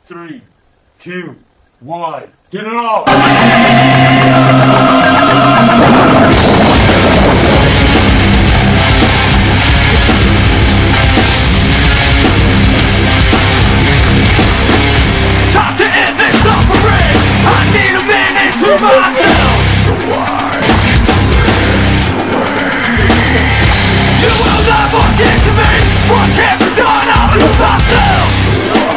3, 2, 1. Get it off! Time to end this suffering. I need a minute to myself. You will never get to me. What can't be done, I'll lose myself.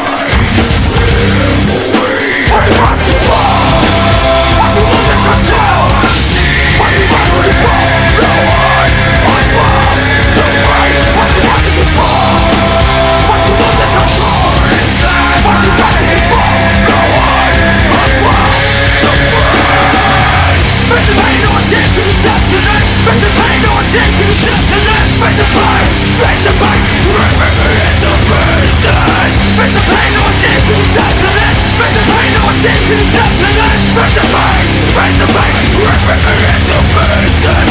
What's right to fall? What's losing control? What's right to fall? No one, I'm wrong. So right, what's right to fall? What's losing control? What's right to fall? No one, I'm wrong. So right. Face the pain, no escape to the step to this. Face the pain, no escape to the step to this. Face the pain, face the pain. Rip into prison. Face the pain, no escape to the step to this. Face the pain, no escape to the step to this. Face the pain, face the pain. Rip into prison.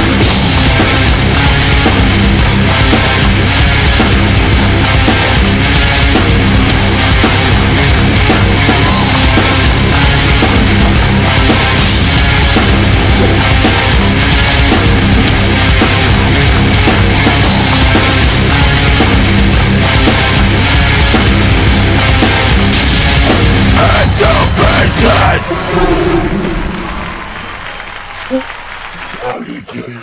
How do you do?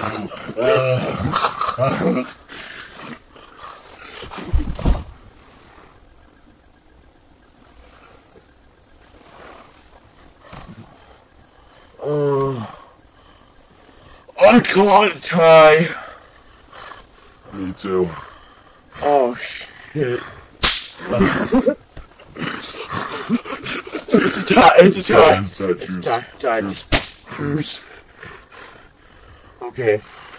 I can't tie. Me too. Oh shit. It's a tie. It's a tie. It's a tie. Okay.